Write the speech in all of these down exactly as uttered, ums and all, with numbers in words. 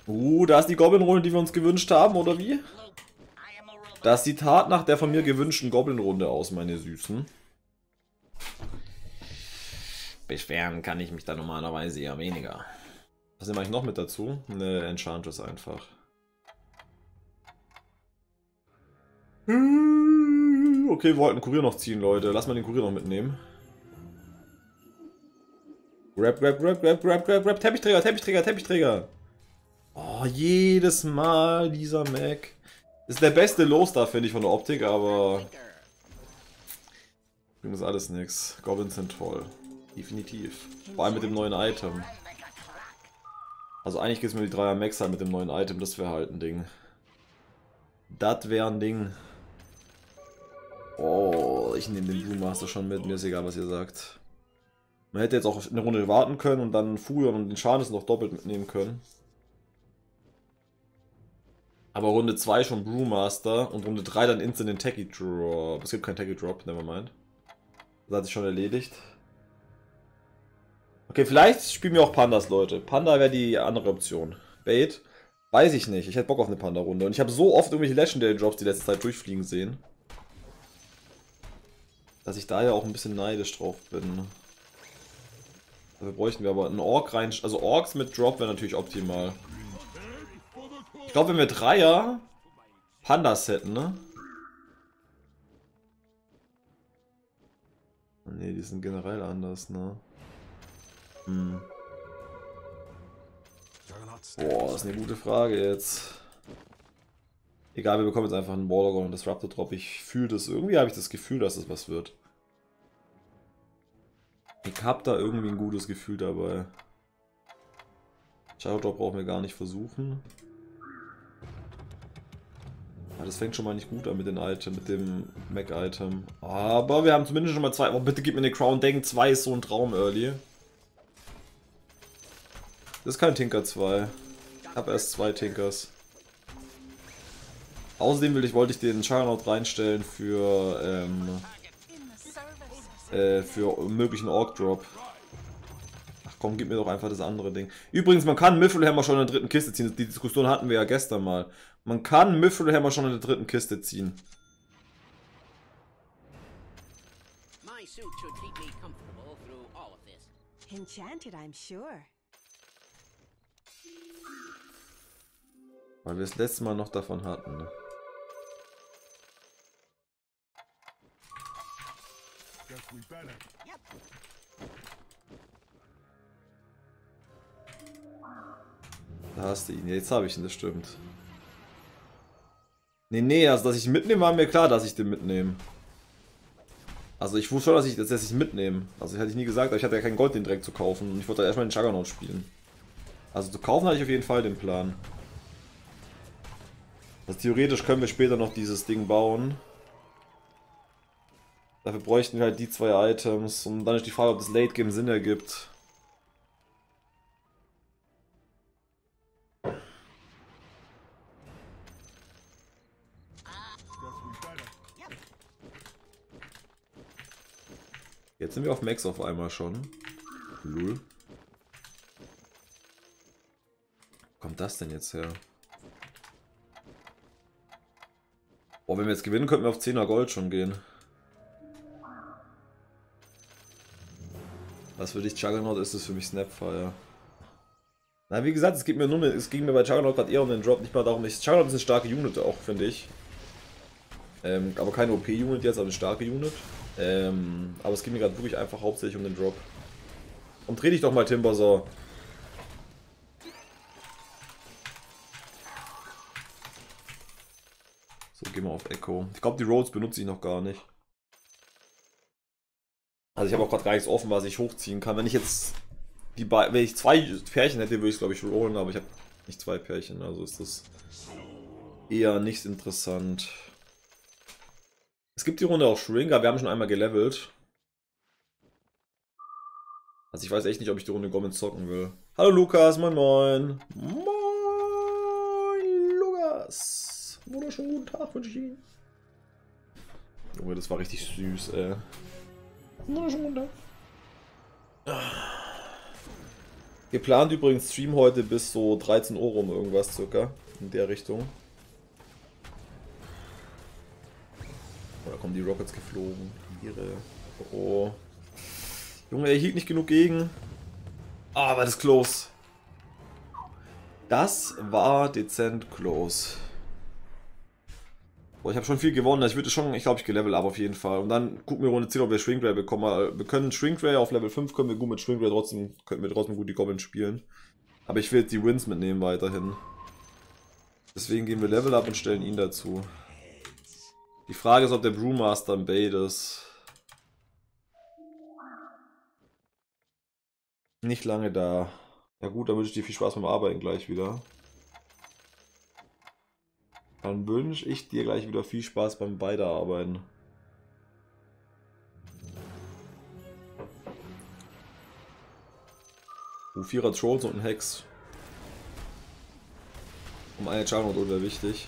Uh, da ist die Goblin-Runde, die wir uns gewünscht haben, oder wie? Das sieht hart nach der von mir gewünschten Goblin-Runde aus, meine Süßen. Beschweren kann ich mich da normalerweise eher weniger. Was nehme ich noch mit dazu? Eine Enchantress einfach. Okay, wir wollten den Kurier noch ziehen, Leute. Lass mal den Kurier noch mitnehmen. Grab, grab, grab, grab, grab, grab, grab. Teppichträger, Teppichträger, Teppichträger. Oh, jedes Mal dieser Mac. Ist der beste Los da, finde ich, von der Optik, aber... Das ist alles nix. Goblins sind toll. Definitiv. Vor allem mit dem neuen Item. Also eigentlich gibt es mir die Dreier Max halt mit dem neuen Item, das wäre halt ein Ding. Das wäre ein Ding. Oh, ich nehme den Brewmaster schon mit, mir ist egal, was ihr sagt. Man hätte jetzt auch eine Runde warten können und dann Furion und den Schaden noch doppelt mitnehmen können. Aber Runde zwei schon Brewmaster und Runde drei dann instant den Techie Drop. Es gibt keinen Techie Drop, nevermind. Das hat sich schon erledigt. Okay, vielleicht spielen wir auch Pandas, Leute. Panda wäre die andere Option. Bait? Weiß ich nicht. Ich hätte Bock auf eine Panda-Runde. Und ich habe so oft irgendwelche Legendary Drops die letzte Zeit durchfliegen sehen. Dass ich da ja auch ein bisschen neidisch drauf bin. Dafür bräuchten wir aber einen Ork rein. Also Orks mit Drop wäre natürlich optimal. Ich glaube, wenn wir Dreier Pandas hätten, ne? Ne, die sind generell anders, ne? Hm. Boah, das ist eine gute Frage jetzt. Egal, wir bekommen jetzt einfach einen Warlock und das Raptor Drop. Ich fühle das, irgendwie habe ich das Gefühl, dass es was wird. Ich habe da irgendwie ein gutes Gefühl dabei. Shadow Drop brauchen wir gar nicht versuchen. Ja, das fängt schon mal nicht gut an mit dem Item, mit dem Mac-Item. Aber wir haben zumindest schon mal zwei. Oh, bitte gib mir eine Crown Dang. zwei ist so ein Traum, Early. Das ist kein Tinker zwei. Ich habe erst zwei Tinkers. Außerdem will ich, wollte ich den Juggernaut reinstellen für, ähm, äh, für möglichen Orc Drop. Ach komm, gib mir doch einfach das andere Ding. Übrigens, man kann Mithril-Hammer schon in der dritten Kiste ziehen. Die Diskussion hatten wir ja gestern mal. Man kann Mithril-Hammer schon in der dritten Kiste ziehen. Enchanted, I'm sure. Weil wir das letzte Mal noch davon hatten. Ne? Da hast du ihn. Ja, jetzt habe ich ihn, das stimmt. Nee, nee, also dass ich ihn mitnehme, war mir klar, dass ich den mitnehme. Also ich wusste schon, dass ich, dass ich ihn mitnehme. Also hätte ich nie gesagt, aber ich hatte ja kein Gold, den direkt zu kaufen. Und ich wollte erstmal den Juggernaut spielen. Also zu kaufen hatte ich auf jeden Fall den Plan. Also theoretisch können wir später noch dieses Ding bauen. Dafür bräuchten wir halt die zwei Items. Und dann ist die Frage, ob das Late Game Sinn ergibt. Jetzt sind wir auf Max auf einmal schon. Lul. Wo kommt das denn jetzt her? Boah, wenn wir jetzt gewinnen, könnten wir auf zehner Gold schon gehen. Was für dich Juggernaut ist, ist für mich Snapfire. Na, wie gesagt, es geht mir nur es ging mir bei Juggernaut gerade eher um den Drop, nicht mal darum, ich, Juggernaut ist eine starke Unit auch, finde ich. Ähm, aber keine O P-Unit jetzt, aber eine starke Unit. Ähm, aber es geht mir gerade wirklich einfach hauptsächlich um den Drop. Und dreh dich doch mal, Timber, so. So, gehen wir auf Echo. Ich glaube, die Roads benutze ich noch gar nicht. Also ich habe auch gerade gar nichts offen, was ich hochziehen kann. Wenn ich jetzt die wenn ich zwei Pärchen hätte, würde ich es glaube ich rollen, aber ich habe nicht zwei Pärchen, also ist das eher nicht interessant. Es gibt die Runde auch Shrinker, wir haben schon einmal gelevelt. Also ich weiß echt nicht, ob ich die Runde Goblins zocken will. Hallo Lukas, moin moin. Moin Lukas. Wunderschönen guten Tag wünsche ich Ihnen. Junge, das war richtig süß, ey. Wunderschönen guten Tag. Geplant übrigens Stream heute bis so dreizehn Uhr rum irgendwas circa. In der Richtung. Oh, da kommen die Rockets geflogen. Ihre. Oh. Junge, er hielt nicht genug gegen. Ah, war das close. Das war dezent close. Boah, ich habe schon viel gewonnen. Ich würde schon, ich glaube, ich gelevelt ab auf jeden Fall. Und dann gucken wir Runde zehn, ob wir Shrinkray bekommen. Wir können Shrinkray auf Level fünf, können wir gut mit Shrinkray trotzdem, könnten wir trotzdem gut die Goblins spielen. Aber ich will jetzt die Wins mitnehmen weiterhin. Deswegen gehen wir Level up und stellen ihn dazu. Die Frage ist, ob der Brewmaster ein Bait ist. Nicht lange da. Ja gut, dann wünsche ich dir viel Spaß beim Arbeiten gleich wieder. Dann wünsche ich dir gleich wieder viel Spaß beim Weiterarbeiten. Uh, Vierer Trolls und ein Hex. Um eine Juggernaut wäre wichtig.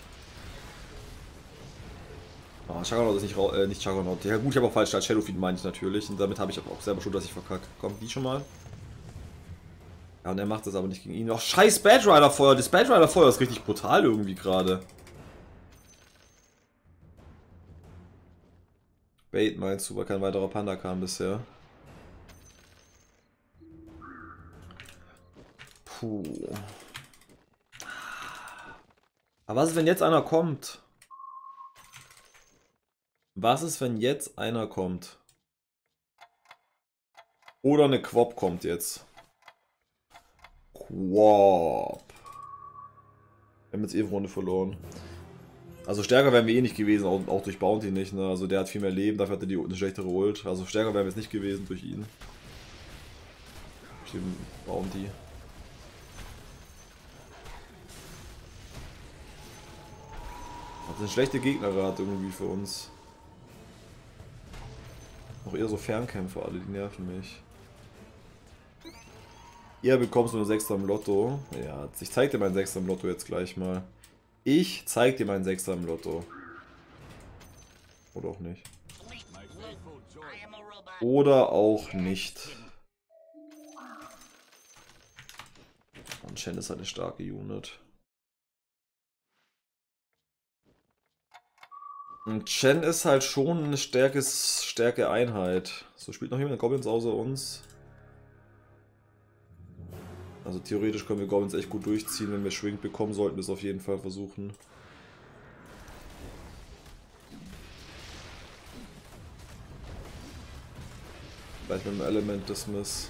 Ah, Juggernaut ist nicht, äh, nicht Juggernaut. Ja gut, ich habe auch falsch statt Shadowfiend meine ich natürlich. Und damit habe ich auch selber schon, dass ich verkacke. Kommt die schon mal? Ja, und er macht das aber nicht gegen ihn. Ach, scheiß Bad Rider Feuer. Das Bad Rider Feuer ist richtig brutal irgendwie gerade. Bait meinst du, weil kein weiterer Panda kam bisher. Puh. Aber was ist, wenn jetzt einer kommt? Was ist, wenn jetzt einer kommt? Oder eine Quop kommt jetzt. Quop. Wir haben jetzt eh eine Runde verloren. Also stärker wären wir eh nicht gewesen, auch, auch durch Bounty nicht, ne? Also der hat viel mehr Leben, dafür hatte die eine schlechtere Ult. Also stärker wären wir jetzt nicht gewesen durch ihn. Durch den Bounty. Das sind schlechte Gegner gerade irgendwie für uns. Auch eher so Fernkämpfer, alle, die nerven mich. Ihr bekommst nur eine Sechser im Lotto. Ja, ich zeig dir meinen Sechser im Lotto jetzt gleich mal. Ich zeig dir meinen Sechser im Lotto. Oder auch nicht. Oder auch nicht. Und Shen ist halt eine starke Unit. Und Shen ist halt schon eine starkes, starke Einheit. So spielt noch jemand Goblins außer uns. Also theoretisch können wir Goblins echt gut durchziehen, wenn wir Shrink bekommen, sollten wir es auf jeden Fall versuchen. Vielleicht mit dem Element Dismiss.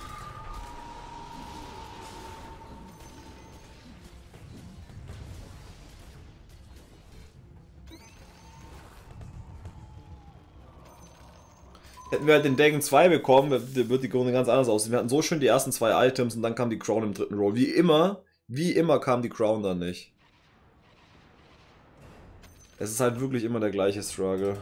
Hätten wir halt den Dagon zwei bekommen, wird die Runde ganz anders aussehen. Wir hatten so schön die ersten zwei Items und dann kam die Crown im dritten Roll. Wie immer, wie immer kam die Crown dann nicht. Es ist halt wirklich immer der gleiche Struggle.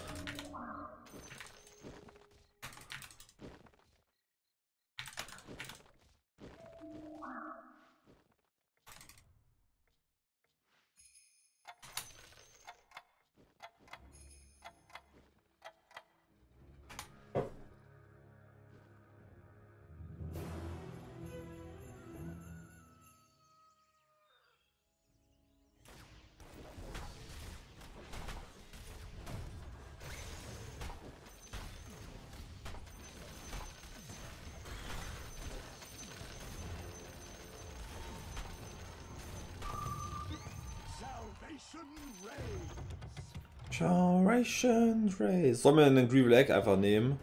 Generation Race. Sollen wir einen Greevil Egg einfach nehmen?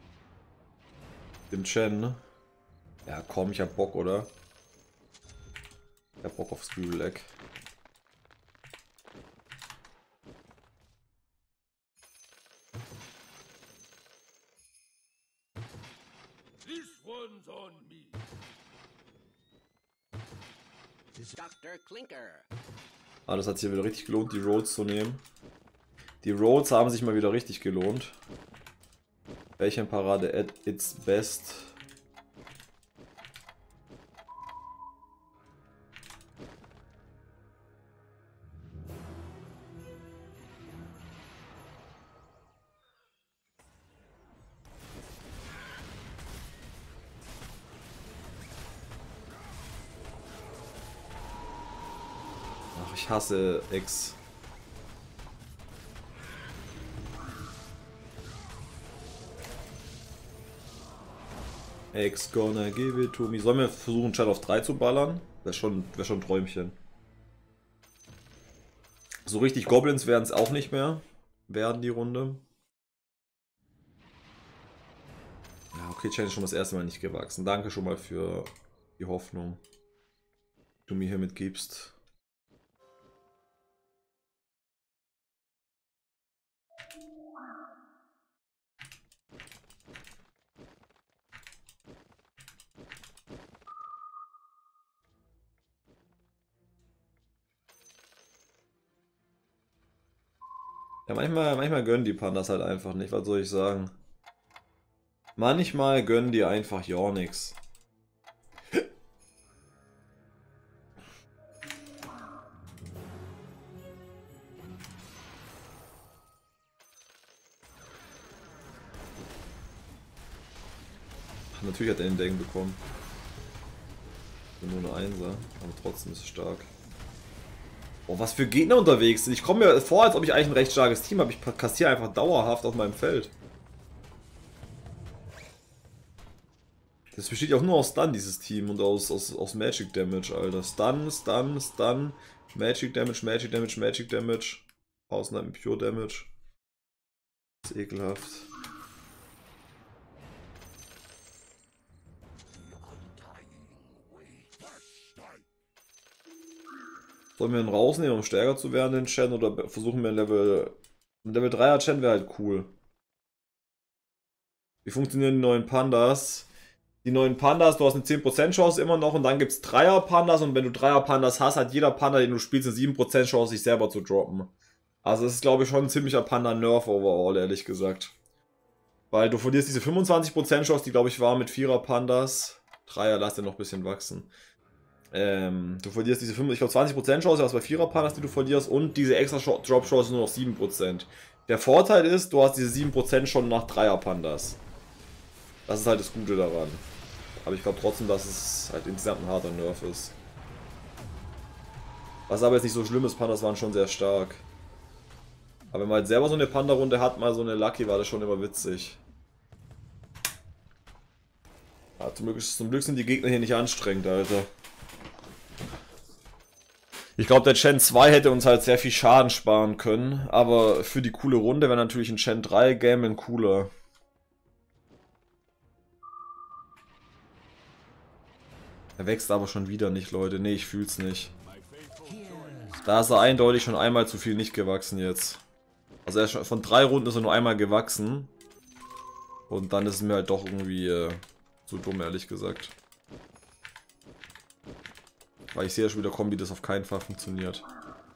Dem Chen. Ja komm, ich hab Bock, oder? Ich hab Bock aufs Greevil Egg. Ah, das hat sich hier wieder richtig gelohnt, die Rhodes zu nehmen. Die Rhodes haben sich mal wieder richtig gelohnt. Welchen Parade at its best. Ich hasse X. X gonna give it to me. Sollen wir versuchen, Chat auf drei zu ballern? Wäre schon, wär schon ein Träumchen. So richtig Goblins werden es auch nicht mehr. Werden die Runde. Ja, okay, Chat ist schon das erste Mal nicht gewachsen. Danke schon mal für die Hoffnung, die du mir hier mitgibst. Ja, manchmal, manchmal gönnen die Pandas halt einfach nicht, was soll ich sagen? Manchmal gönnen die einfach ja nix. Natürlich hat er den Degen bekommen. Nur eine Einser, aber trotzdem ist es stark. Oh, was für Gegner unterwegs sind. Ich komme mir vor, als ob ich eigentlich ein recht starkes Team habe. Ich kassiere einfach dauerhaft auf meinem Feld. Das besteht ja auch nur aus Stun, dieses Team, und aus, aus, aus Magic Damage, Alter. Stun, Stun, Stun, Magic Damage, Magic Damage, Magic Damage. Außenheim mit Pure Damage. Das ist ekelhaft. Sollen wir ihn rausnehmen, um stärker zu werden, den Chen, oder versuchen wir ein Level... Ein Level dreier Chen wäre halt cool. Wie funktionieren die neuen Pandas? Die neuen Pandas, du hast eine zehn Prozent Chance immer noch, und dann gibt es Dreier Pandas, und wenn du Dreier Pandas hast, hat jeder Panda, den du spielst, eine sieben Prozent Chance, sich selber zu droppen. Also das ist, glaube ich, schon ein ziemlicher Panda-Nerf overall, ehrlich gesagt. Weil du verlierst diese fünfundzwanzig Prozent Chance, die, glaube ich, war mit Vierer Pandas. Dreier, lass den noch ein bisschen wachsen. Ähm, du verlierst diese fünf, ich glaube zwanzig Prozent Chance, was bei Vierer Pandas, die du verlierst, und diese extra Drop Chance nur noch sieben Prozent. Der Vorteil ist, du hast diese sieben Prozent schon nach Dreier Pandas. Das ist halt das Gute daran. Aber ich glaube trotzdem, dass es halt insgesamt ein harter Nerf ist. Was aber jetzt nicht so schlimm ist, Pandas waren schon sehr stark. Aber wenn man halt selber so eine Panda-Runde hat, mal so eine Lucky, war das schon immer witzig. Ja, zum Glück, zum Glück sind die Gegner hier nicht anstrengend, Alter. Ich glaube, der Chen zwei hätte uns halt sehr viel Schaden sparen können, aber für die coole Runde wäre natürlich ein Chen drei Game ein cooler. Er wächst aber schon wieder nicht, Leute. Ne, ich fühl's nicht. Da ist er eindeutig schon einmal zu viel nicht gewachsen jetzt. Also er ist schon, von drei Runden ist er nur einmal gewachsen. Und dann ist es mir halt doch irgendwie äh, zu dumm, ehrlich gesagt. Weil ich sehe ja schon wieder, Kombi, das auf keinen Fall funktioniert.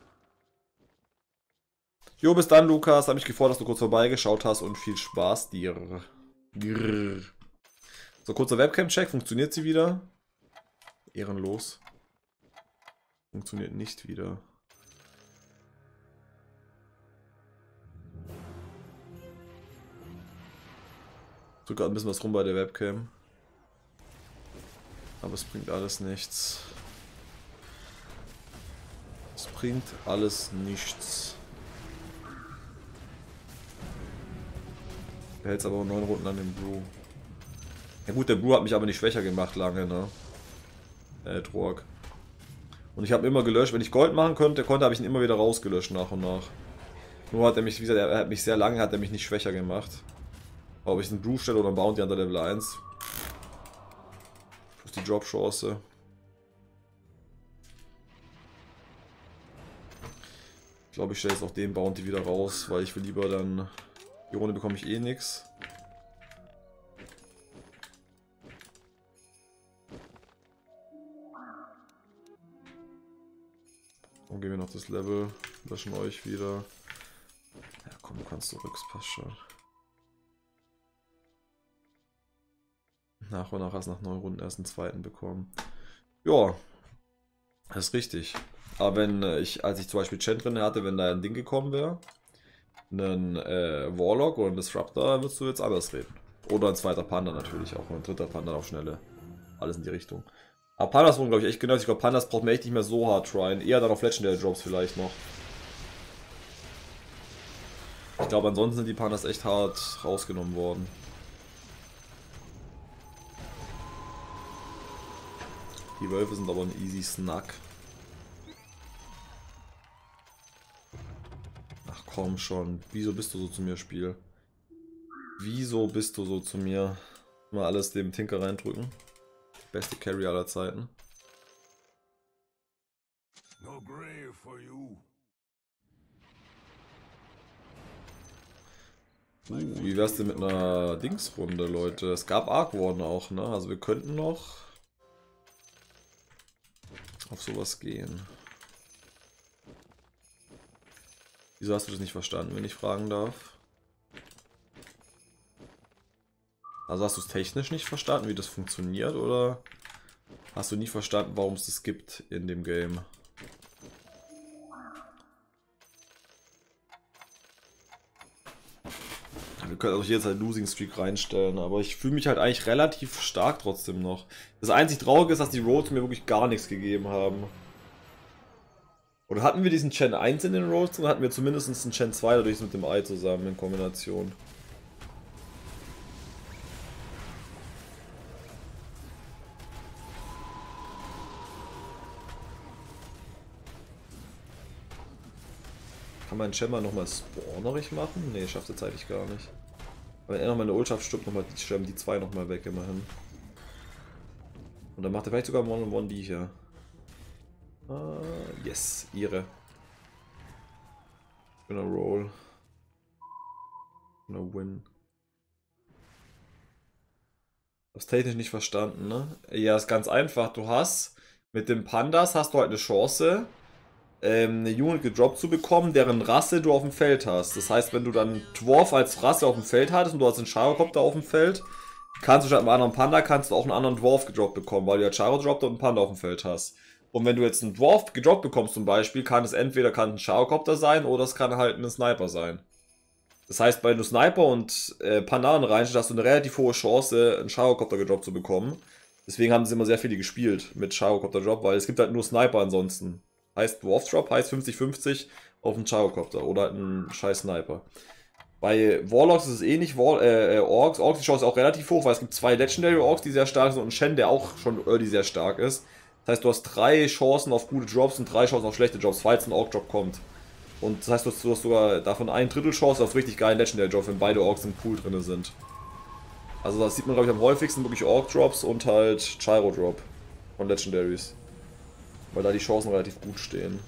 Jo, bis dann, Lukas. Hab mich gefreut, dass du kurz vorbeigeschaut hast, und viel Spaß dir. Grrr. So, kurzer Webcam-Check. Funktioniert sie wieder? Ehrenlos. Funktioniert nicht wieder. Ich drücke gerade ein bisschen was rum bei der Webcam. Aber es bringt alles nichts. Es bringt alles nichts. Er hält aber neun Runden an dem Brew. Ja gut, der Brew hat mich aber nicht schwächer gemacht lange, ne? Äh, Troark. Und ich habe immer gelöscht, wenn ich Gold machen könnte, konnte, habe ich ihn immer wieder rausgelöscht nach und nach. Nur hat er mich, wie gesagt, er hat mich sehr lange, hat er mich nicht schwächer gemacht. Ob ich einen Brew stelle oder einen Bounty an der Level eins. Plus die Drop-Chance. Ich glaube, ich stelle jetzt auch den Bounty wieder raus, weil ich will lieber dann... Die Runde bekomme ich eh nichts. Und gehen wir noch das Level. Löschen euch wieder. Ja komm, du kannst zurück, es passt schon. Nach und nach hast du nach neun Runden erst einen zweiten bekommen. Ja, das ist richtig. Aber wenn ich, als ich zum Beispiel Chen drin hatte, wenn da ein Ding gekommen wäre, ein äh, Warlock oder ein Disruptor, würdest du jetzt anders reden. Oder ein zweiter Panda natürlich auch, und ein dritter Panda auf Schnelle. Alles in die Richtung. Aber Pandas wurden, glaube ich, echt genervt. Ich glaube, Pandas braucht man echt nicht mehr so hart tryen. Eher dann auf Legendary Drops vielleicht noch. Ich glaube, ansonsten sind die Pandas echt hart rausgenommen worden. Die Wölfe sind aber ein easy Snack. Ach komm schon. Wieso bist du so zu mir, Spiel? Wieso bist du so zu mir? Mal alles dem Tinker reindrücken. Beste Carry aller Zeiten. No grave for you. Uh, wie wär's denn mit einer Dingsrunde, Leute? Es gab Arc Warden auch, ne? Also wir könnten noch auf sowas gehen. Wieso hast du das nicht verstanden, wenn ich fragen darf? Also hast du es technisch nicht verstanden, wie das funktioniert, oder hast du nie verstanden, warum es das gibt in dem Game? Wir können auch jetzt halt Losing Streak reinstellen, aber ich fühle mich halt eigentlich relativ stark trotzdem noch. Das einzig Traurige ist, dass die Roads mir wirklich gar nichts gegeben haben. Oder hatten wir diesen Chen eins in den Roads, oder hatten wir zumindest einen Chen zwei dadurch mit dem Ei zusammen in Kombination? Kann mein Chen mal nochmal spawnerig machen? Ne, schafft er zeitlich gar nicht. Aber wenn er nochmal eine Ult schafft, stirbt nochmal die, sterben die zwei nochmal weg immerhin. Und dann macht er vielleicht sogar One-on-One die hier. Ah, yes, ihre. Gonna roll. Gonna win. Das technisch nicht verstanden, ne? Ja, ist ganz einfach. Du hast mit den Pandas hast du halt eine Chance, ähm, eine Unit gedroppt zu bekommen, deren Rasse du auf dem Feld hast. Das heißt, wenn du dann Dwarf als Rasse auf dem Feld hattest und du hast einen Charocopter auf dem Feld, kannst du statt einem anderen Panda kannst du auch einen anderen Dwarf gedroppt bekommen, weil du ja Charodropter und einen Panda auf dem Feld hast. Und wenn du jetzt einen Dwarf gedroppt bekommst zum Beispiel, kann es entweder kann ein Charocopter sein oder es kann halt ein Sniper sein. Das heißt, wenn du Sniper und äh, Pandan reinstellst, hast du eine relativ hohe Chance, einen Charocopter gedroppt zu bekommen. Deswegen haben sie immer sehr viele gespielt mit Charocopter Drop, weil es gibt halt nur Sniper ansonsten. Heißt Dwarf Drop, heißt fünfzig fünfzig auf einen Charocopter oder halt einen scheiß Sniper. Bei Warlocks ist es ähnlich, War, äh, Orks. Orks die Chance ist auch relativ hoch, weil es gibt zwei Legendary Orks, die sehr stark sind und einen Shen, der auch schon early sehr stark ist. Das heißt, du hast drei Chancen auf gute Drops und drei Chancen auf schlechte Drops, falls ein Ork-Drop kommt. Und das heißt, du hast, du hast sogar davon ein Drittel Chance auf richtig geilen Legendary Drop, wenn beide Orks im Pool drin sind. Also das sieht man, glaube ich, am häufigsten wirklich Ork-Drops und halt Gyro-Drop von Legendaries. Weil da die Chancen relativ gut stehen.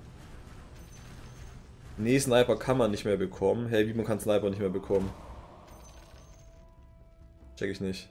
Nee, Sniper kann man nicht mehr bekommen. Hey, wie man kann Sniper nicht mehr bekommen? Check ich nicht.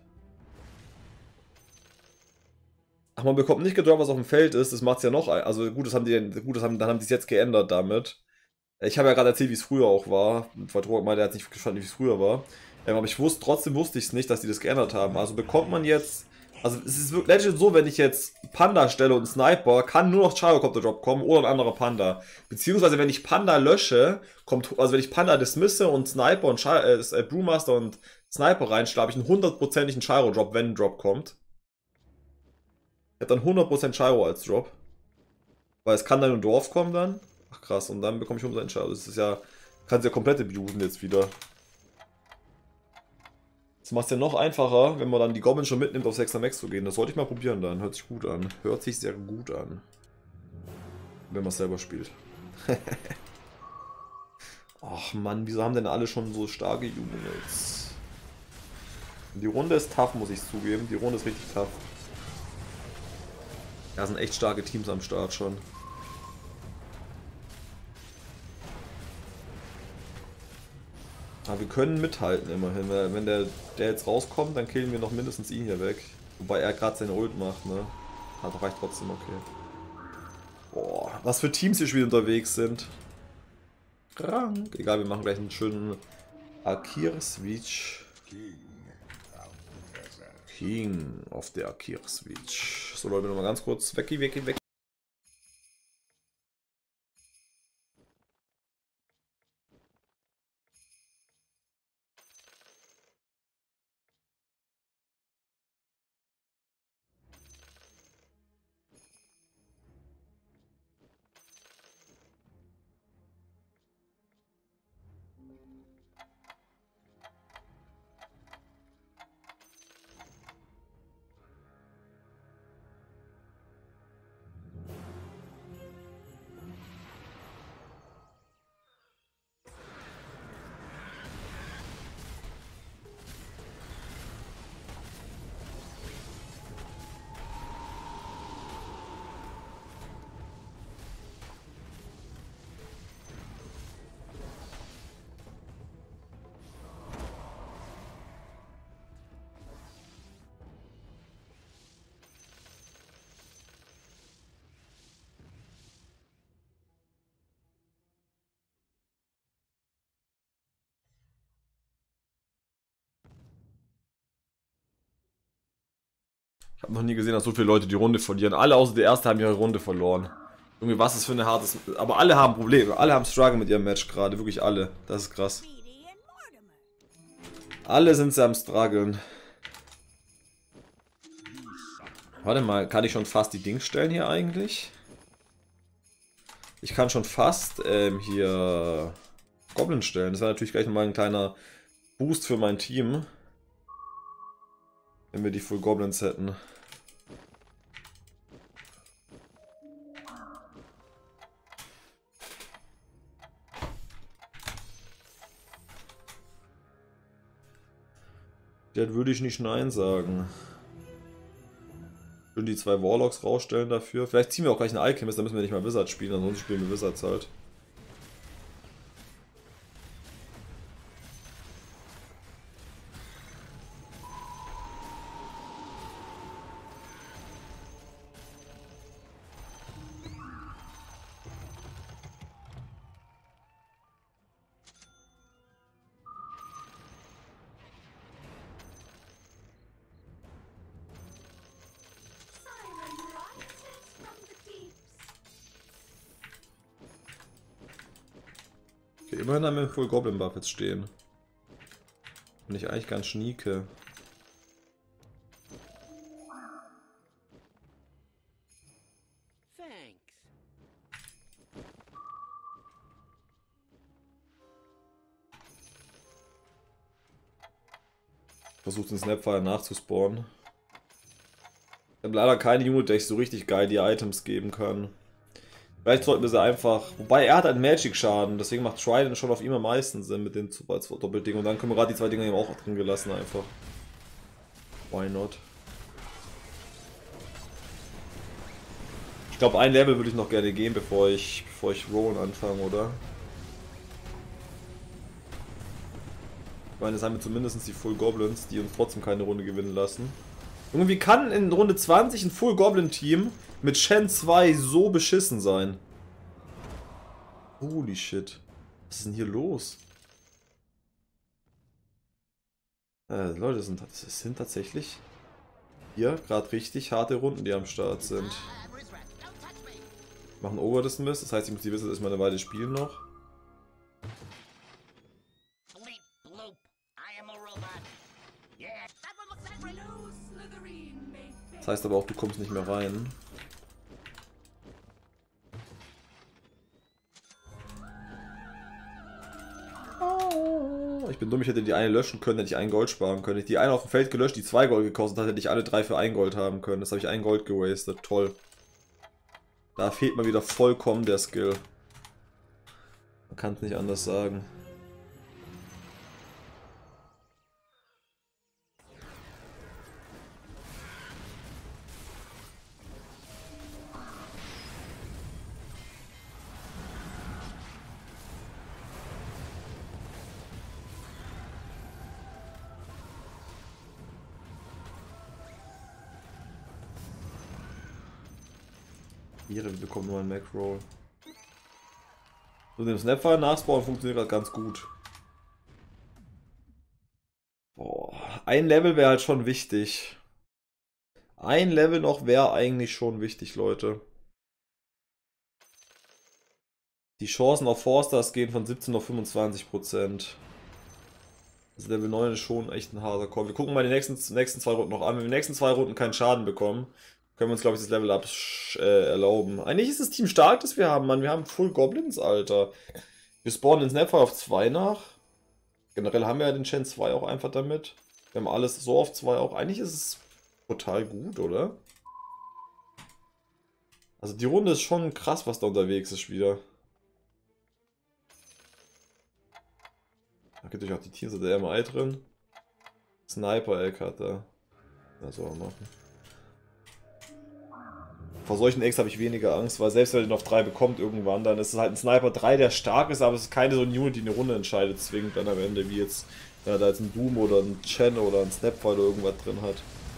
Ach, man bekommt nicht gedroppt, was auf dem Feld ist. Das macht's ja noch. Also gut, das haben die, gut, das haben, dann haben die es jetzt geändert damit. Ich habe ja gerade erzählt, wie es früher auch war. Weil Drogen meinte, er hat nicht verstanden, wie es früher war. Ähm, aber ich wusste, trotzdem wusste ich es nicht, dass die das geändert haben. Also bekommt man jetzt. Also es ist wirklich legit so, wenn ich jetzt Panda stelle und Sniper, kann nur noch Gyrocopter Drop kommen oder ein anderer Panda. Beziehungsweise wenn ich Panda lösche, kommt, also wenn ich Panda dismisse und Sniper und äh, äh, Brewmaster und Sniper reinstelle, habe ich einen hundertprozentigen Gyro Drop, wenn ein Drop kommt. Ich habe dann hundert Prozent Gyro als Drop. Weil es kann dann ein Dorf kommen dann. Ach krass, und dann bekomme ich hundert Prozent Gyro. Das ist ja, kannst ja komplett abusen jetzt wieder. Das macht es ja noch einfacher, wenn man dann die Goblins schon mitnimmt, auf sechser Max zu gehen. Das sollte ich mal probieren dann. Hört sich gut an. Hört sich sehr gut an. Wenn man es selber spielt. Ach Mann, wieso haben denn alle schon so starke Units? Die Runde ist tough, muss ich zugeben. Die Runde ist richtig tough. Da sind echt starke Teams am Start schon. Aber wir können mithalten immerhin, weil wenn der, der jetzt rauskommt, dann killen wir noch mindestens ihn hier weg. Wobei er gerade seine Ult macht, ne? Hat reicht trotzdem, okay. Boah, was für Teams hier schon wieder unterwegs sind. Krank. Egal, wir machen gleich einen schönen Akir-Switch. King auf der Akir-Switch. So Leute, nochmal ganz kurz. Weg, weg, weg. Ich habe noch nie gesehen, dass so viele Leute die Runde verlieren. Alle außer der Erste haben ihre Runde verloren. Irgendwie, was ist für eine hartes... Aber alle haben Probleme. Alle haben Struggle mit ihrem Match gerade. Wirklich alle. Das ist krass. Alle sind sie am Struggeln. Warte mal, kann ich schon fast die Dings stellen hier eigentlich? Ich kann schon fast ähm, hier Goblin stellen. Das wäre natürlich gleich nochmal ein kleiner Boost für mein Team. Wenn wir die Full Goblins hätten. Das würde ich nicht nein sagen. Würden die zwei Warlocks rausstellen dafür. Vielleicht ziehen wir auch gleich einen Alchemist, dann müssen wir nicht mal Wizard spielen, ansonsten spielen wir Wizards halt. Okay, immerhin haben wir einen Full Goblin Buff jetzt stehen. Bin ich eigentlich ganz schnieke. Versucht den Snapfire nachzuspawnen. Ich habe leider keine Unit, der ich so richtig geil die Items geben kann. Vielleicht sollten wir sie einfach... Wobei, er hat einen Magic-Schaden, deswegen macht Trident schon auf ihm am meisten Sinn mit den Doppeltingen. Und dann können wir gerade die zwei Dinger eben auch drin gelassen einfach. Why not? Ich glaube, ein Level würde ich noch gerne gehen, bevor ich, bevor ich Rollen anfange, oder? Ich meine, es haben wir zumindest die Full Goblins, die uns trotzdem keine Runde gewinnen lassen. Irgendwie kann in Runde zwanzig ein Full Goblin Team mit Shen zwei so beschissen sein. Holy shit. Was ist denn hier los? Äh, Leute, das sind, das sind tatsächlich hier gerade richtig harte Runden, die am Start sind. Machen Over das Mist, das heißt, ich muss die Wizards erstmal eine Weile spielen noch. Das heißt aber auch, du kommst nicht mehr rein. Ich bin dumm, ich hätte die eine löschen können, hätte ich ein Gold sparen können. Hätte ich die eine auf dem Feld gelöscht, die zwei Gold gekostet hat, hätte ich alle drei für ein Gold haben können. Das habe ich ein Gold gewastet. Toll. Da fehlt mal wieder vollkommen der Skill. Man kann es nicht anders sagen. Hier, wir bekommen nur einen Mac-Roll. So, den Snapfire nachspawnen funktioniert gerade ganz gut. Boah, ein Level wäre halt schon wichtig. Ein Level noch wäre eigentlich schon wichtig, Leute. Die Chancen auf Forsters gehen von siebzehn auf fünfundzwanzig Prozent. Also Level neun ist schon echt ein harter Call. Wir gucken mal die nächsten, nächsten zwei Runden noch an. Wenn wir die nächsten zwei Runden keinen Schaden bekommen, können wir uns, glaube ich, das Level Up äh, erlauben. Eigentlich ist das Team stark, das wir haben, Mann. Wir haben Full Goblins, Alter. Wir spawnen den Snapfire auf zwei nach. Generell haben wir ja den Shen zwei auch einfach damit. Wir haben alles so auf zwei auch. Eigentlich ist es total gut, oder? Also die Runde ist schon krass, was da unterwegs ist wieder. Da gibt es auch die Teams der M I drin. Sniper-Eck hat er. Das soll er machen. Vor solchen Eggs habe ich weniger Angst, weil selbst wenn er den auf drei bekommt irgendwann, dann ist es halt ein Sniper drei, der stark ist, aber es ist keine so eine Unit, die eine Runde entscheidet, zwingend dann am Ende, wie jetzt, wenn er da jetzt ein Doom oder ein Chen oder ein Snapfire oder irgendwas drin hat.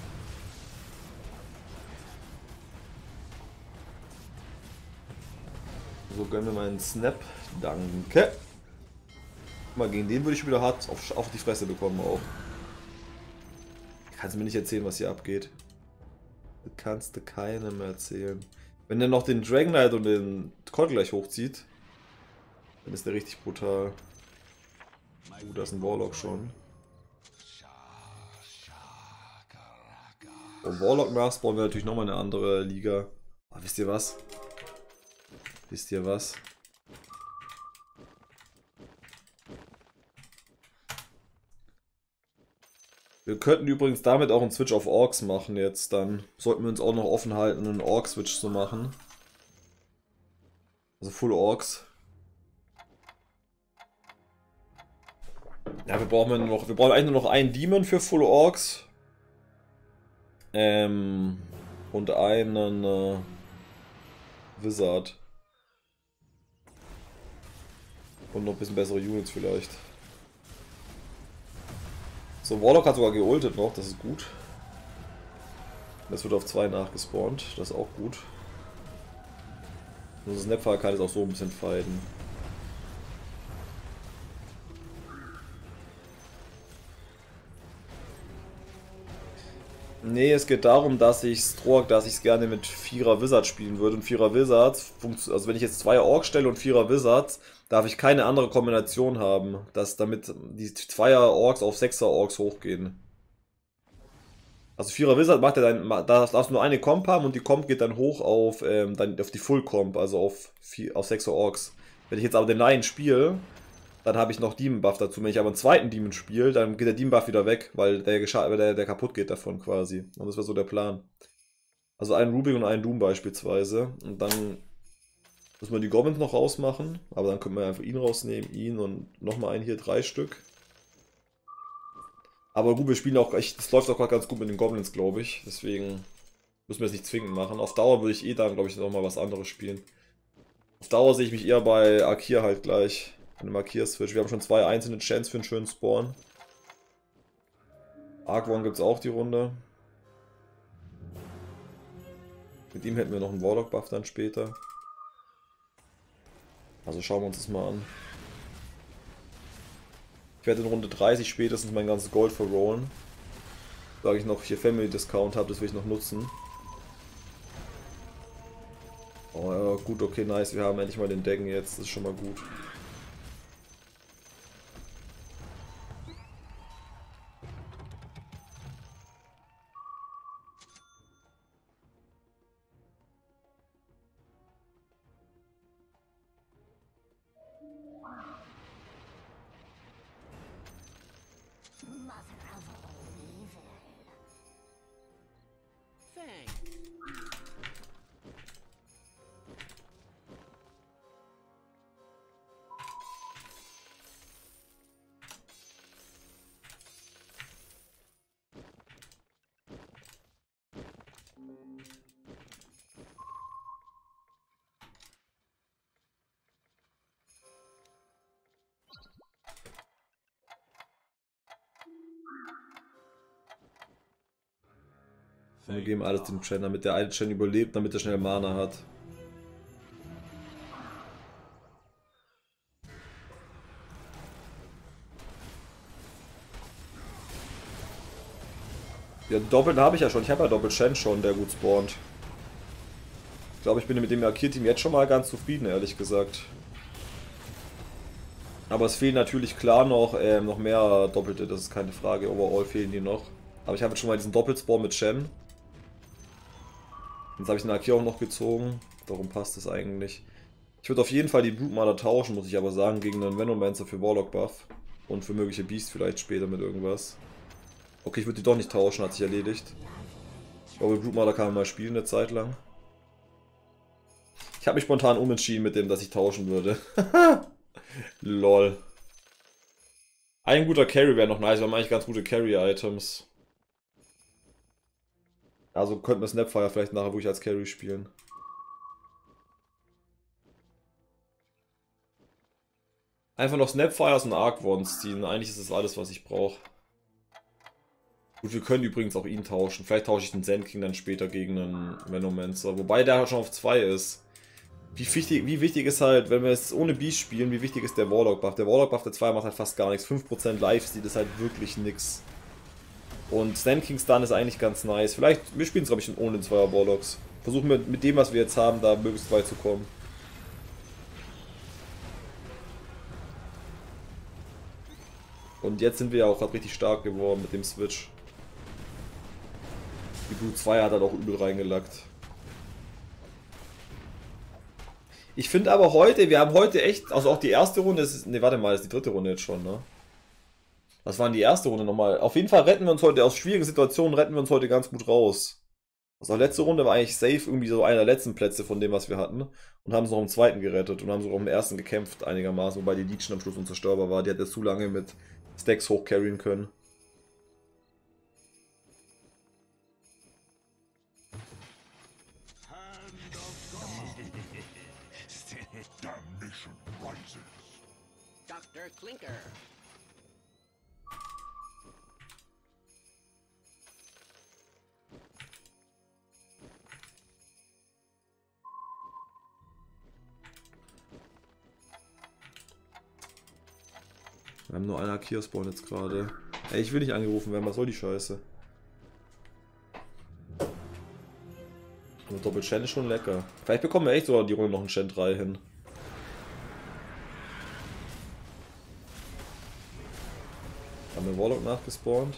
So, gönnen wir mal einen Snap. Danke. Guck mal, gegen den würde ich wieder hart auf, auf die Fresse bekommen auch. Kannst du mir nicht erzählen, was hier abgeht. Das kannst du keinem erzählen. Wenn der noch den Dragon Knight und den Colt gleich hochzieht, dann ist der richtig brutal. Uh, da ist ein Warlock schon. Und Warlock nachspawnen wäre natürlich nochmal eine andere Liga. Oh, wisst ihr was? Wisst ihr was? Wir könnten übrigens damit auch einen Switch auf Orks machen jetzt dann. Sollten wir uns auch noch offen halten, einen Ork-Switch zu machen. Also Full Orks. Ja, wir brauchen noch, wir brauchen eigentlich nur noch einen Demon für Full Orks. Ähm, und einen äh, Wizard. Und noch ein bisschen bessere Units vielleicht. So, Warlock hat sogar geultet noch, das ist gut. Das wird auf zwei nachgespawnt, das ist auch gut. Und das Snapfire kann jetzt auch so ein bisschen feiden. Nee, es geht darum, dass ich Strohak, dass ich es gerne mit Vierer Wizard spielen würde. Und Vierer Wizards, also wenn ich jetzt zwei Orks stelle und Vierer Wizards, darf ich keine andere Kombination haben, dass damit die Zweier Orks auf Sechser Orks hochgehen. Also Vierer Wizard macht ja dann, da darfst du nur eine Comp haben und die Comp geht dann hoch auf, ähm, dann auf die Full Comp, also auf, vier, auf Sechser Orks. Wenn ich jetzt aber den Lion spiele, dann habe ich noch Demon Buff dazu. Wenn ich aber einen zweiten Demon spiele, dann geht der Demon Buff wieder weg, weil der, der, der kaputt geht davon quasi. Und das wäre so der Plan. Also einen Rubik und einen Doom beispielsweise. Und dann müssen wir die Goblins noch rausmachen. Aber dann können wir einfach ihn rausnehmen, ihn und nochmal einen hier, drei Stück. Aber gut, wir spielen auch, echt, das läuft auch gerade ganz gut mit den Goblins, glaube ich. Deswegen müssen wir es nicht zwingend machen. Auf Dauer würde ich eh dann, glaube ich, nochmal was anderes spielen. Auf Dauer sehe ich mich eher bei Akir halt gleich. Eine Markier-Switch. Wir haben schon zwei einzelne Chants für einen schönen Spawn. Argwon gibt es auch die Runde. Mit ihm hätten wir noch einen Warlock-Buff dann später. Also schauen wir uns das mal an. Ich werde in Runde dreißig spätestens mein ganzes Gold verrollen. Sage ich noch hier Family Discount habe, das will ich noch nutzen. Oh ja, gut, okay, nice. Wir haben endlich mal den Decken jetzt. Das ist schon mal gut. Wir geben alles dem Chen, damit der eine Chen überlebt, damit er schnell Mana hat. Ja, doppelt habe ich ja schon. Ich habe ja doppelt Chen schon, der gut spawnt. Ich glaube, ich bin mit dem Akir-Team jetzt schon mal ganz zufrieden, ehrlich gesagt. Aber es fehlen natürlich klar noch, äh, noch mehr Doppelte, das ist keine Frage. Overall fehlen die noch. Aber ich habe jetzt schon mal diesen Doppelspawn mit Chen. Jetzt habe ich den Akir auch noch gezogen. Darum passt es eigentlich. Ich würde auf jeden Fall die Brute tauschen, muss ich aber sagen, gegen einen Venomancer für Warlock Buff. Und für mögliche Beast vielleicht später mit irgendwas. Okay, ich würde die doch nicht tauschen, hat sich erledigt. Ich glaube, Brute kann man mal spielen eine Zeit lang. Ich habe mich spontan umentschieden mit dem, dass ich tauschen würde. Lol. Ein guter Carry wäre noch nice, wir haben eigentlich ganz gute Carry-Items. Also könnten wir Snapfire vielleicht nachher wirklich als Carry spielen. Einfach noch Snapfires und Argwons ziehen. Eigentlich ist das alles, was ich brauche. Gut, wir können übrigens auch ihn tauschen. Vielleicht tausche ich den Sand King dann später gegen einen Venomancer. Wobei der schon auf zwei ist. Wie wichtig, wie wichtig ist halt, wenn wir es ohne Beast spielen, wie wichtig ist der Warlock Buff? Der Warlock Buff der zwei macht halt fast gar nichts. fünf Prozent Lifesteal ist halt wirklich nix. Und Sand King Stun ist eigentlich ganz nice. Vielleicht, wir spielen es glaube ich ohne Zweier Warlocks. Versuchen wir mit dem, was wir jetzt haben, da möglichst weit zu kommen. Und jetzt sind wir ja auch gerade richtig stark geworden mit dem Switch. Die Blue zwei hat halt auch übel reingelackt. Ich finde aber heute, wir haben heute echt, also auch die erste Runde, ist, ne warte mal, das ist die dritte Runde jetzt schon, ne? Was war denn die erste Runde nochmal? Auf jeden Fall retten wir uns heute, aus schwierigen Situationen retten wir uns heute ganz gut raus. Also letzte Runde war eigentlich safe irgendwie so einer der letzten Plätze von dem, was wir hatten. Und haben es noch im zweiten gerettet und haben sogar im ersten gekämpft einigermaßen, wobei die Legion am Schluss unzerstörbar war. Die hat jetzt zu lange mit Stacks hochcarryen können. Doktor Clinker. Wir haben nur einen Akir-Spawn jetzt gerade. Ey, ich will nicht angerufen werden, was soll die Scheiße? Und Doppel-Shen ist schon lecker. Vielleicht bekommen wir echt sogar die Runde noch einen Shen drei hin. Haben wir Warlock nachgespawnt.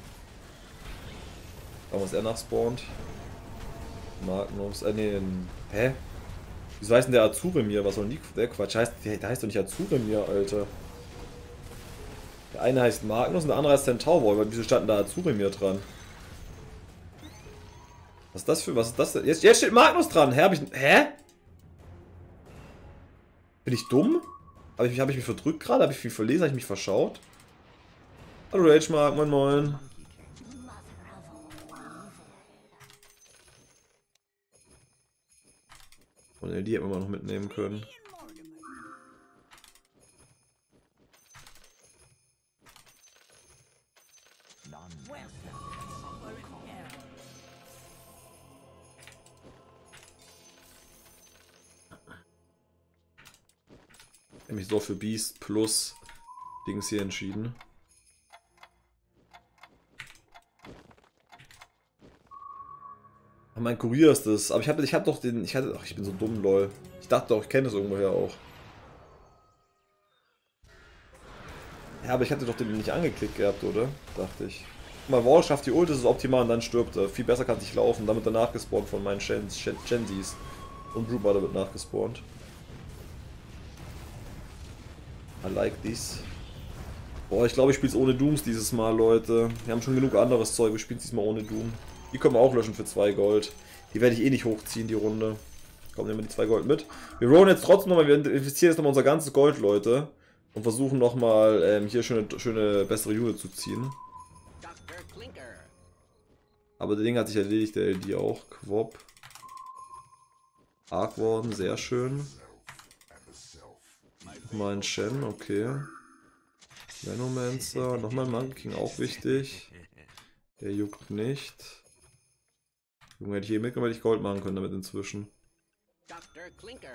Warum ist er nachspawnt? Magnus, äh ne, hä? Wieso heißt denn der Azuremir? Was soll denn die, der Quatsch? Heißt, der, der heißt doch nicht Azuremir, Alter. Der eine heißt Magnus und der andere heißt Centaur. Wieso standen da Azuremir dran? Was ist das für, was ist das denn? Jetzt, jetzt steht Magnus dran. Hä? Hab ich, hä? Bin ich dumm? Habe ich, mich, hab ich mich verdrückt gerade? Habe ich viel verlesen? Habe ich mich verschaut? Hallo Rage Mark, moin moin. Und die hätten wir noch mitnehmen können. Ich habe mich so für Beast plus Dings hier entschieden. Ach, mein Kurier ist das. Aber ich habe ich hab doch den. Ich hatte. Ach, ich bin so dumm, lol. Ich dachte doch, ich kenne das irgendwoher auch. Ja, aber ich hatte doch den nicht angeklickt gehabt, oder? Dachte ich. Guck mal, Wall schafft die Ult, das ist optimal und dann stirbt er. Viel besser kann es nicht laufen. Damit er nachgespawnt von meinen Gensis. Und Brewbutter wird nachgespawnt. I like this. Boah, ich glaube, ich spiele es ohne Dooms dieses Mal, Leute. Wir haben schon genug anderes Zeug, wir spielen es diesmal ohne Doom. Die können wir auch löschen für zwei Gold. Die werde ich eh nicht hochziehen, die Runde. Komm, nehmen wir die zwei Gold mit. Wir rollen jetzt trotzdem nochmal, wir investieren jetzt nochmal unser ganzes Gold, Leute. Und versuchen nochmal ähm, hier schöne, schöne bessere Unit zu ziehen. Aber der Ding hat sich erledigt, der L D auch. Quop. Arc worden, sehr schön. Nochmal ein Shen, okay. Venomancer, nochmal ein Monkey King, auch wichtig. Der juckt nicht. Junge, hätte ich hier mitgenommen, hätte ich Gold machen können damit inzwischen. Doktor Clinker.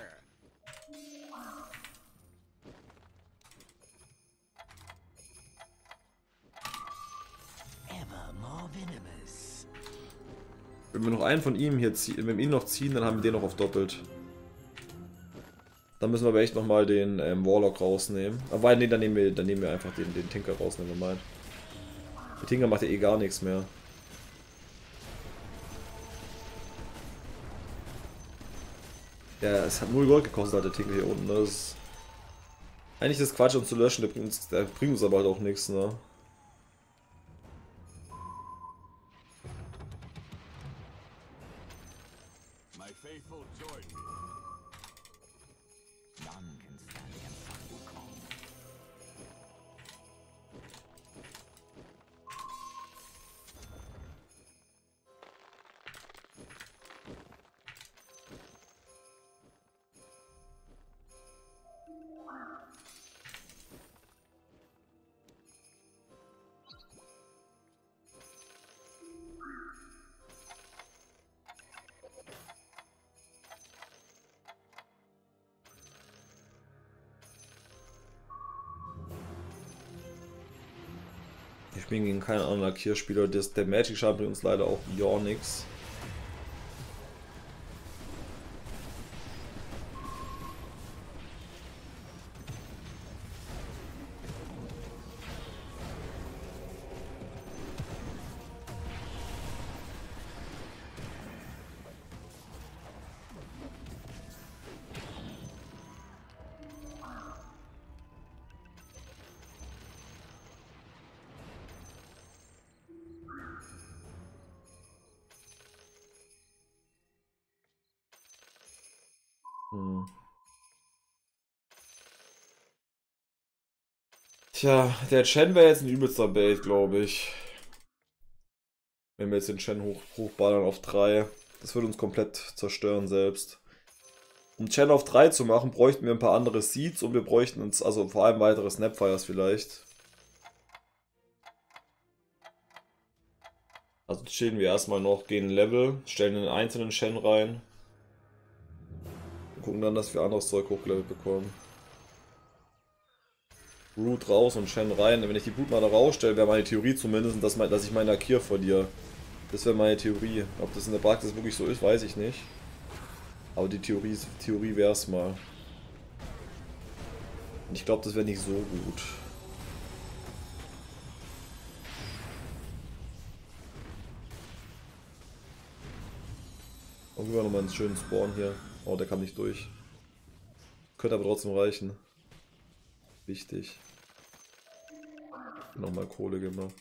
Wenn wir noch einen von ihm hier ziehen, wenn wir ihn noch ziehen, dann haben wir den noch auf doppelt. Dann müssen wir aber echt nochmal den ähm, Warlock rausnehmen. Aber nee, dann nehmen wir, dann nehmen wir einfach den, den Tinker raus, nehmen wir mal. Der Tinker macht ja eh gar nichts mehr. Ja, es hat null Gold gekostet, halt der Tinker hier unten. Das ist eigentlich ist Quatsch, um zu löschen, der bringt uns, der bringt uns aber halt auch nichts, ne? Wir spielen gegen keinen anderen Lackierspieler. Der Magic-Schaden bringt uns leider auch ja nichts. Hm. Tja, der Chen wäre jetzt ein übelster Bait, glaube ich. Wenn wir jetzt den Chen hoch, hochballern auf drei. Das würde uns komplett zerstören selbst. Um Chen auf drei zu machen, bräuchten wir ein paar andere Seeds und wir bräuchten uns, also vor allem weitere Snapfires vielleicht. Also chillen wir erstmal noch, gehen Level, stellen den einzelnen Shen rein. Und gucken dann, dass wir anderes Zeug hochgelevelt bekommen. Root raus und Shen rein. Wenn ich die Blutmane rausstelle, wäre meine Theorie zumindest, dass, mein, dass ich meine Akir verliere. Das wäre meine Theorie. Ob das in der Praxis wirklich so ist, weiß ich nicht. Aber die Theorie, Theorie wäre es mal. Und ich glaube, das wäre nicht so gut. Und wir nochmal einen schönen Spawn hier. Oh, der kam nicht durch. Könnte aber trotzdem reichen. Wichtig. Nochmal Kohle gemacht.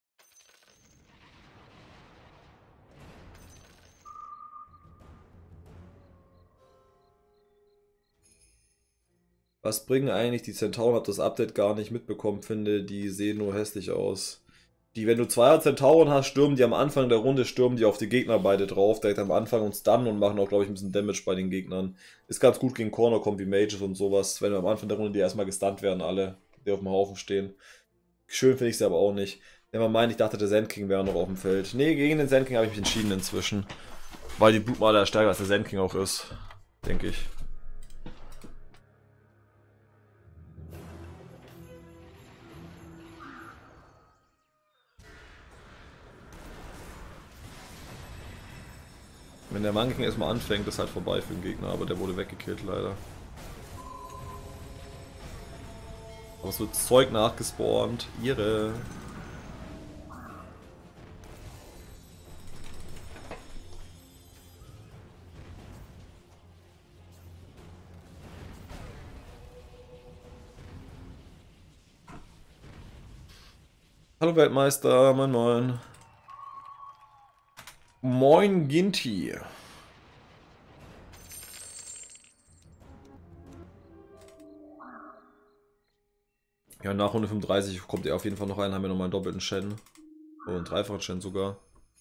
Was bringen eigentlich die Zentauren? Hab das Update gar nicht mitbekommen, finde, die sehen nur hässlich aus. Die, wenn du Zweier Zentauren hast, stürmen die am Anfang der Runde, stürmen die auf die Gegner beide drauf, direkt am Anfang und stunnen und machen auch, glaube ich, ein bisschen Damage bei den Gegnern. Ist ganz gut gegen Corner kommt wie Mages und sowas, wenn am Anfang der Runde die erstmal gestunt werden, alle, die auf dem Haufen stehen. Schön finde ich sie aber auch nicht. Wenn man meint, ich dachte, der Sand King wäre noch auf dem Feld. Ne, gegen den Sand King habe ich mich entschieden inzwischen. Weil die Blutmaler stärker als der Sand King auch ist, denke ich. Wenn der Monkey King erstmal anfängt, ist halt vorbei für den Gegner, aber der wurde weggekillt leider. Aber es wird Zeug nachgespawnt. Ihre. Hallo Weltmeister, moin moin. Moin Ginti. Ja, nach Runde fünfunddreißig kommt er auf jeden Fall noch rein, haben wir nochmal einen doppelten Shen. Oder einen dreifachen Shen sogar.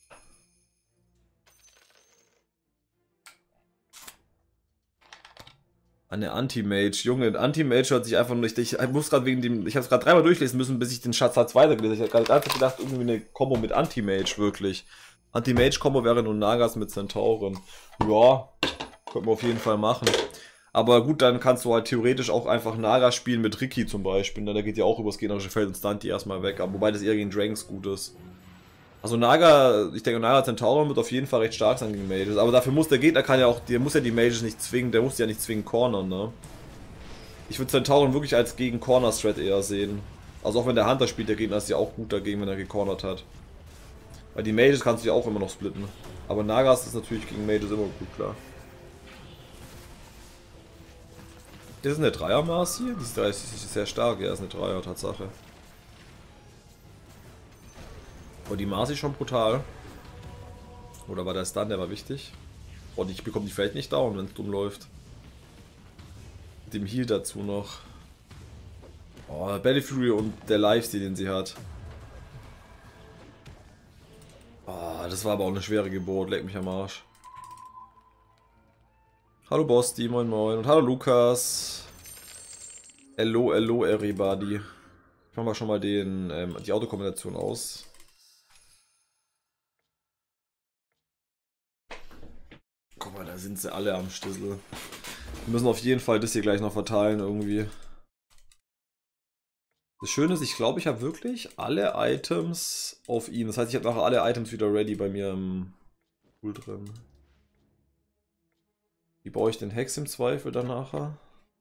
Eine Anti-Mage. Junge, Anti-Mage hört sich einfach nur nicht. Ich, ich muss gerade wegen dem. Ich habe es gerade dreimal durchlesen müssen, bis ich den Schatz weitergelesen habe. Ich habe gerade gedacht, irgendwie eine Kombo mit Anti-Mage, wirklich. Anti-Mage-Kombo wäre nur Nagas mit Zentauren. Ja, könnte man auf jeden Fall machen. Aber gut, dann kannst du halt theoretisch auch einfach Naga spielen mit Ricky zum Beispiel. Der geht ja auch übers gegnerische Feld und stunt die erstmal weg. Aber wobei das eher gegen Dragons gut ist. Also Naga, ich denke Naga Zentauren wird auf jeden Fall recht stark sein gegen Mages. Aber dafür muss der Gegner kann ja auch, der muss ja die Mages nicht zwingen, der muss ja nicht zwingen cornern, ne? Ich würde Zentauren wirklich als gegen Corner-Strat eher sehen. Also auch wenn der Hunter spielt, der Gegner ist ja auch gut dagegen, wenn er gecornert hat. Weil die Mages kannst du ja auch immer noch splitten. Aber Nagas ist natürlich gegen Mages immer gut, klar. Das ist eine Dreier-Maß hier? Die ist sehr stark, ja, ist eine Dreier, Tatsache. Oh, die Maß ist schon brutal. Oder war der Stun, der war wichtig? Oh, ich bekomme die vielleicht nicht down, wenn es dumm läuft. Mit dem Heal dazu noch. Oh, Belly Fury und der Lifesteal, den sie hat. Oh, das war aber auch eine schwere Geburt, leck mich am Arsch. Hallo Bosti, moin moin. Und hallo Lukas. Hello, hello everybody. Ich mach mal schon mal den, ähm, die Autokombination aus. Guck mal, da sind sie alle am Stissel. Wir müssen auf jeden Fall das hier gleich noch verteilen irgendwie. Das Schöne ist, ich glaube, ich habe wirklich alle Items auf ihn. Das heißt, ich habe nachher alle Items wieder ready bei mir im Pool drin. Wie baue ich den Hex im Zweifel dann nachher?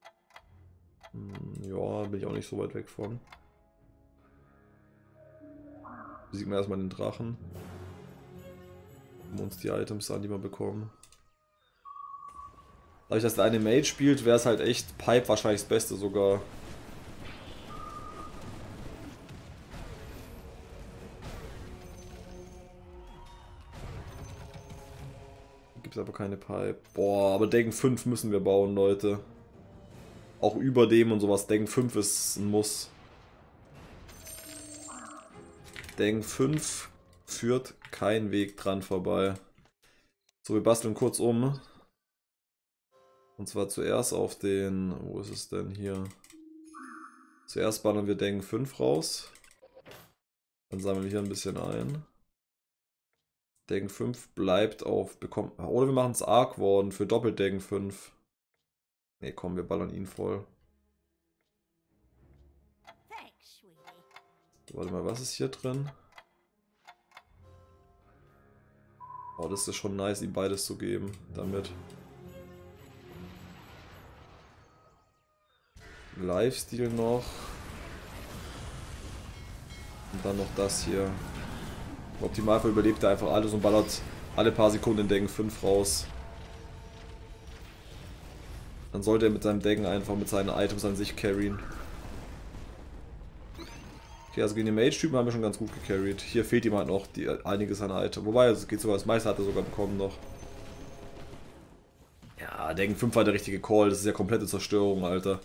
Hm, ja, bin ich auch nicht so weit weg von. Besiegen wir erstmal den Drachen. Gucken wir uns die Items an, die wir bekommen. Dadurch, dass der eine Mage spielt, wäre es halt echt Pipe wahrscheinlich das Beste sogar. Gibt es aber keine Pipe. Boah, aber Degen fünf müssen wir bauen, Leute. Auch über dem und sowas. Degen fünf ist ein Muss. Degen fünf führt kein Weg dran vorbei. So, wir basteln kurz um. Und zwar zuerst auf den... Wo ist es denn hier? Zuerst ballern wir Degen fünf raus. Dann sammeln wir hier ein bisschen ein. Degen fünf bleibt auf... bekommt. Oder wir machen es Arc-Warden für doppelt Degen fünf. Ne, komm, wir ballern ihn voll. So, warte mal, was ist hier drin? Oh, das ist schon nice, ihm beides zu geben. Damit. Lifesteal noch. Und dann noch das hier. Im Optimalfall überlebt er einfach alles und ballert alle paar Sekunden in Degen fünf raus. Dann sollte er mit seinem Degen einfach mit seinen Items an sich carryen. Okay, also gegen den Mage-Typen haben wir schon ganz gut gecarried. Hier fehlt ihm halt noch die, einiges an Items. Wobei, es geht sogar, das meiste hat er sogar bekommen noch. Ja, Degen fünf war der richtige Call. Das ist ja komplette Zerstörung, Alter.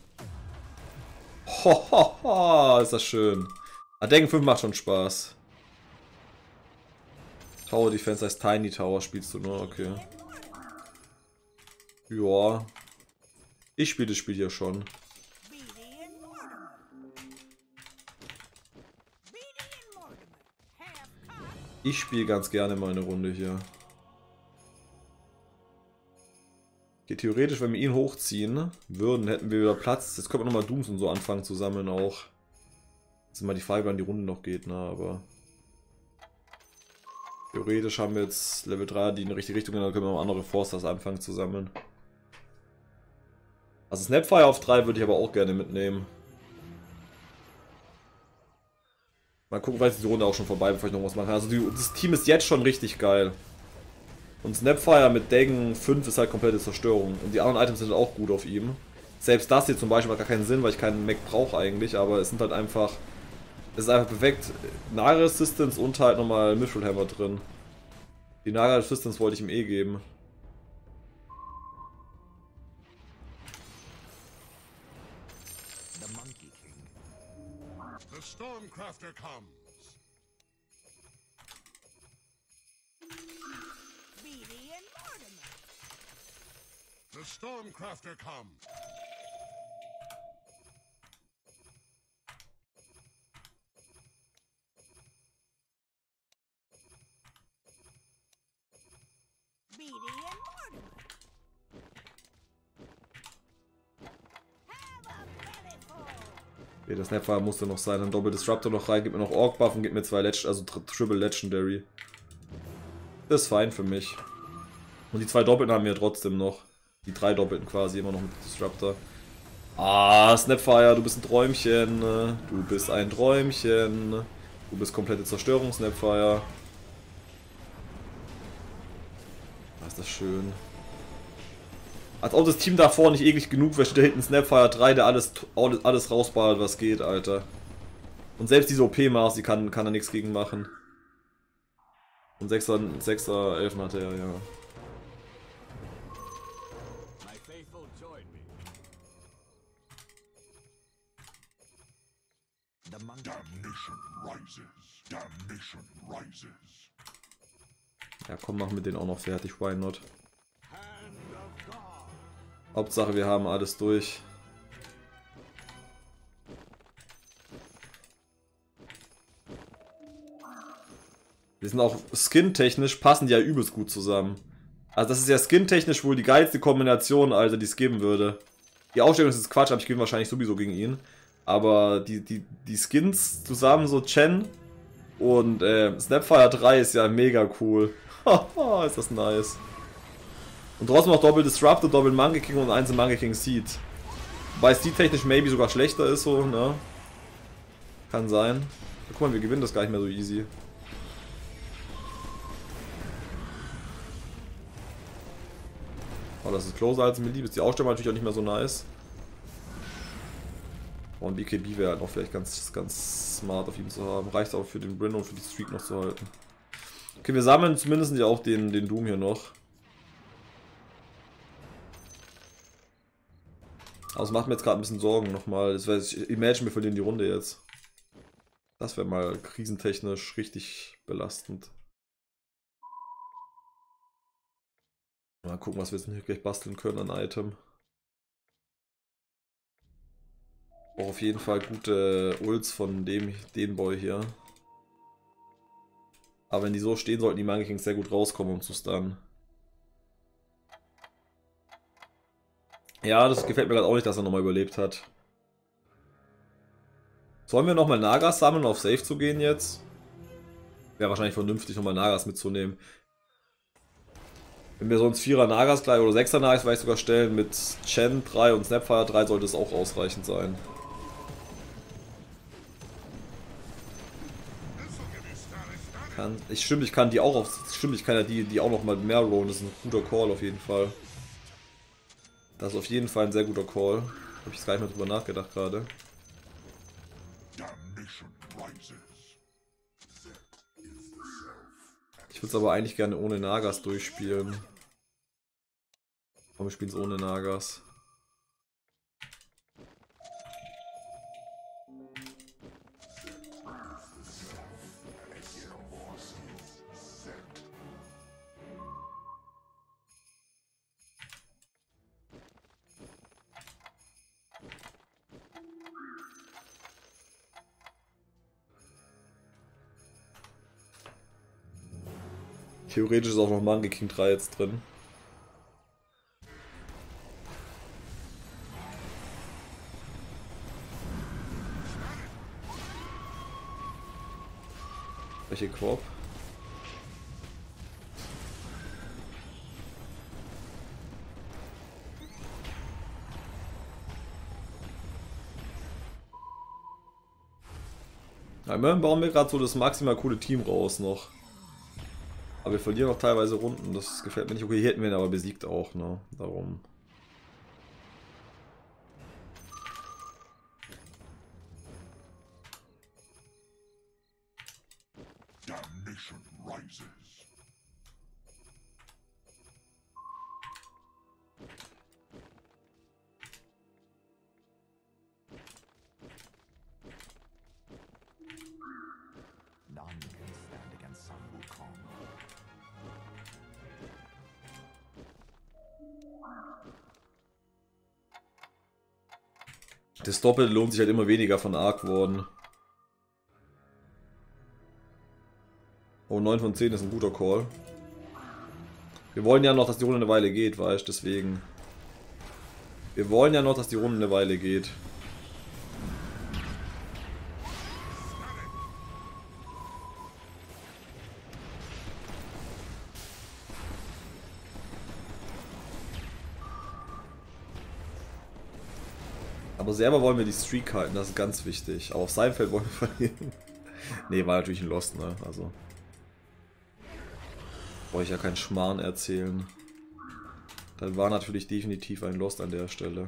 Hohoho, ist das schön. Ah, Degen fünf macht schon Spaß. Tower Defense heißt Tiny Tower, spielst du nur, okay. Ja. Ich spiele das Spiel hier schon. Ich spiele ganz gerne mal eine Runde hier. Okay, theoretisch, wenn wir ihn hochziehen würden, hätten wir wieder Platz. Jetzt können wir nochmal Dooms und so anfangen zu sammeln auch. Jetzt ist mal die Frage, wann die Runde noch geht, ne, aber... Theoretisch haben wir jetzt Level drei, die in die richtige Richtung gehen, dann können wir noch andere Forsters anfangen zu sammeln. Also Snapfire auf drei würde ich aber auch gerne mitnehmen. Mal gucken, weil ist die Runde auch schon vorbei, bevor ich noch was mache. Also die, das Team ist jetzt schon richtig geil. Und Snapfire mit Degen fünf ist halt komplette Zerstörung. Und die anderen Items sind auch gut auf ihm. Selbst das hier zum Beispiel macht gar keinen Sinn, weil ich keinen Mech brauche eigentlich, aber es sind halt einfach... Es ist einfach perfekt Naga Resistance und halt nochmal Mithril Hammer drin. Die Naga Resistance wollte ich ihm eh geben. The Monkey King. The Stormcrafter comes. Beatty and Mortimer. The Stormcrafter comes. Beatty and Mortimer. Have a bellyful. Okay, das Snapfire musste noch sein. Dann Doppel Disruptor noch rein, gibt mir noch Orc Buff und gibt mir zwei Legend, also Triple Legendary. Das ist fein für mich. Und die zwei Doppelten haben wir trotzdem noch. Die drei Doppelten quasi immer noch mit Disruptor. Ah, Snapfire, du bist ein Träumchen. Du bist ein Träumchen. Du bist komplette Zerstörung, Snapfire. Ah, ist das schön. Als ob das Team davor nicht eklig genug wäre, steht da hinten Snapfire drei, der alles, alles, alles rausballert, was geht, Alter. Und selbst diese O P-Mars, die kann, kann er nichts gegen machen. Und sechser, sechser, elf hatte er, ja. My faithful join me. The monkey. Damnation rises. Damnation rises. Ja, komm, machen wir den auch noch fertig, why not? Hand of God. Hauptsache, wir haben alles durch. Die sind auch skin-technisch, passen die ja übelst gut zusammen. Also das ist ja skin-technisch wohl die geilste Kombination, Alter, die es geben würde. Die Ausstellung ist jetzt Quatsch, aber ich gewinne wahrscheinlich sowieso gegen ihn. Aber die, die, die Skins zusammen, so Chen und äh, Snapfire drei ist ja mega cool. Haha, ist das nice. Und trotzdem noch Doppel Disrupt und Doppel Monkey King und eins Monkey King Seed. Wobei Seed technisch maybe sogar schlechter ist, so, ne? Kann sein. Guck mal, wir gewinnen das gar nicht mehr so easy. Oh, das ist closer als mir lieb. Ist die Ausstellung natürlich auch nicht mehr so nice. Oh, ein B K B wäre halt noch vielleicht ganz, ganz smart auf ihm zu haben. Reicht auch für den Bryn und für die Streak noch zu halten. Okay, wir sammeln zumindest ja auch den, den Doom hier noch. Aber es macht mir jetzt gerade ein bisschen Sorgen nochmal. Das wäre, imagine, wir verlieren die Runde jetzt. Das wäre mal krisentechnisch richtig belastend. Mal gucken, was wir jetzt hier gleich basteln können an Item. Auch auf jeden Fall gute Ults von dem, dem Boy hier. Aber wenn die so stehen, sollten die Monkey Kings sehr gut rauskommen, um zu stunnen. Ja, das gefällt mir gerade auch nicht, dass er nochmal überlebt hat. Sollen wir nochmal Nagas sammeln, auf Safe zu gehen jetzt? Wäre wahrscheinlich vernünftig, nochmal Nagas mitzunehmen. Wenn wir sonst vierer Nagas gleich oder sechser Nagas vielleicht sogar stellen, mit Chen drei und Snapfire drei sollte es auch ausreichend sein. Kann, ich stimmt, ich kann die auch auf. Stimmt, ich kann ja die, die auch noch mal mehr rollen. Das ist ein guter Call auf jeden Fall. Das ist auf jeden Fall ein sehr guter Call. Habe ich jetzt gar nicht mehr drüber nachgedacht gerade. Ich würde es aber eigentlich gerne ohne Nagas durchspielen. Komm, wir spielen es ohne Nagas. Theoretisch ist auch noch Monkey King drei jetzt drin. Welche Korb? Ja, immerhin bauen wir gerade so das maximal coole Team raus noch. Aber wir verlieren auch teilweise Runden, das gefällt mir nicht. Okay, hier hätten wir ihn aber besiegt auch, ne? Darum. Damnation rises. None can stand against Sun Wukong. Das Doppelte lohnt sich halt immer weniger von Arc worden. Oh, neun von zehn ist ein guter Call. Wir wollen ja noch, dass die Runde eine Weile geht, weißt du, deswegen. Wir wollen ja noch, dass die Runde eine Weile geht. Aber selber wollen wir die Streak halten, das ist ganz wichtig. Aber auf seinem Feld wollen wir verlieren. Ne, war natürlich ein Lost, ne? Also. Brauche ich ja keinen Schmarrn erzählen. Das war natürlich definitiv ein Lost an der Stelle.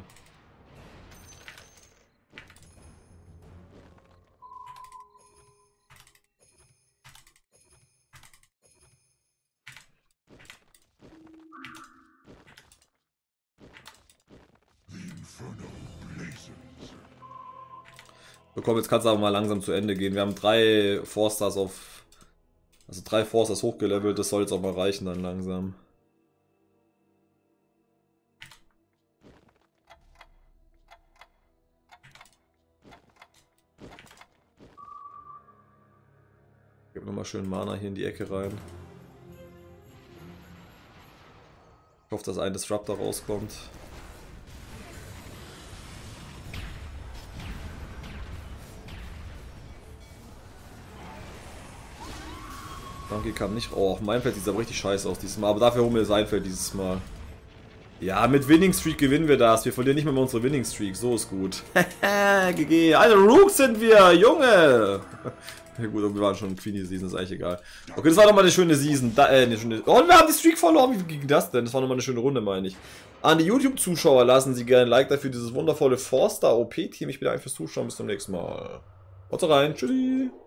So, komm, jetzt kann es aber mal langsam zu Ende gehen. Wir haben drei Four Stars auf. Also drei Four Stars hochgelevelt, das soll jetzt auch mal reichen dann langsam. Ich gebe nochmal schön Mana hier in die Ecke rein. Ich hoffe, dass ein Disruptor rauskommt. Donkey kam nicht. Oh, mein Feld sieht aber richtig scheiße aus dieses Mal. Aber dafür holen wir sein Feld dieses Mal. Ja, mit Winning Streak gewinnen wir das. Wir verlieren nicht mehr mit unserer Winning Streak. So ist gut. G G. Alter, Rooks sind wir, Junge. Ja gut, wir waren schon in Queenie Season, ist eigentlich egal. Okay, das war doch mal eine schöne Season. Da, äh, eine schöne... Oh, wir haben die Streak verloren. Wie ging das denn? Das war nochmal eine schöne Runde, meine ich. An die YouTube-Zuschauer lassen Sie gerne ein Like dafür, dieses wundervolle Forster O P-Team. Ich bin einfach fürs Zuschauen. Bis zum nächsten Mal. Haut rein. Tschüssi.